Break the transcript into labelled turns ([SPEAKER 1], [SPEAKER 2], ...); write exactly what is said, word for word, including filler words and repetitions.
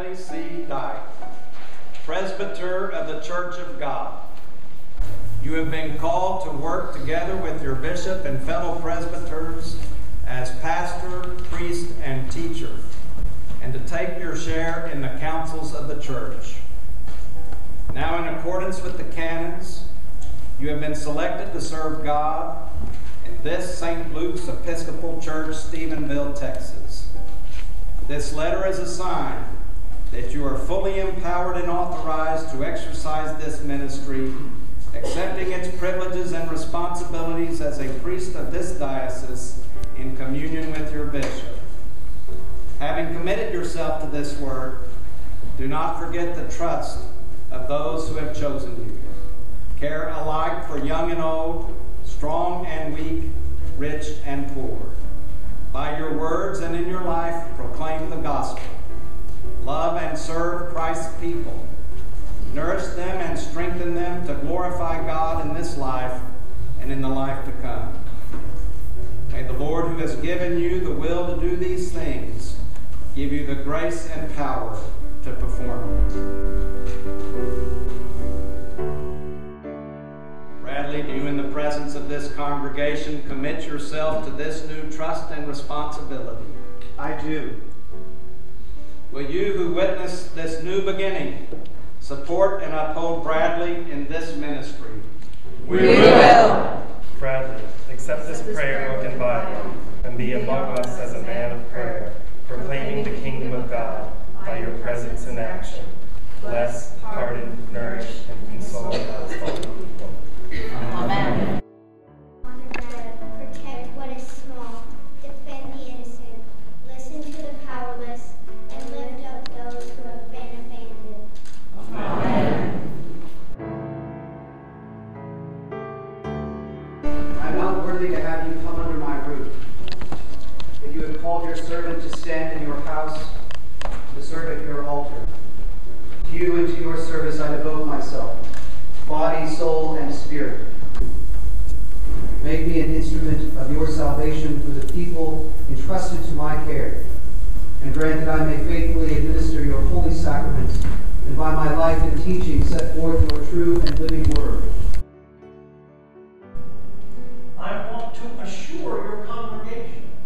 [SPEAKER 1] Bradley C. Dyche, Presbyter of the Church of God. You have been called to work together with your bishop and fellow presbyters as pastor, priest, and teacher, and to take your share in the councils of the church. Now, in accordance with the canons, you have been selected to serve God in this Saint Luke's Episcopal Church, Stephenville, Texas. This letter is a sign that you are fully empowered and authorized to exercise this ministry, accepting its privileges and responsibilities as a priest of this diocese in communion with your bishop. Having committed yourself to this work, do not forget the trust of those who have chosen you. Care alike for young and old, strong and weak, rich and poor. By your words and in your life, proclaim the gospel. Love and serve Christ's people. Nourish them and strengthen them to glorify God in this life and in the life to come. May the Lord, who has given you the will to do these things, give you the grace and power to perform them. Bradley, do you, in the presence of this congregation, commit yourself to this new trust and responsibility?
[SPEAKER 2] I do.
[SPEAKER 1] Will you, who witnessed this new beginning, support and uphold Bradley in this ministry?
[SPEAKER 3] We will.
[SPEAKER 4] Bradley, accept this prayer book and Bible, and be among us as a man of prayer, proclaiming the kingdom of God by your presence and action. Bless, pardon, nourish, and console God's holy people.
[SPEAKER 3] Amen.
[SPEAKER 5] Honor God, protect what is small, defend the innocent, listen to the powerless, and lift up those who have been abandoned.
[SPEAKER 3] Amen.
[SPEAKER 2] I am not worthy to have you come under my roof. If you have called your servant to stand in your house, to serve at your altar, to you and to your service I devote myself, body, soul, and spirit. Make me an instrument of your salvation for the people entrusted to my care, and grant that I may faithfully administer your holy sacraments, and by my life and teaching set forth your true and living word.
[SPEAKER 6] I want to assure your congregation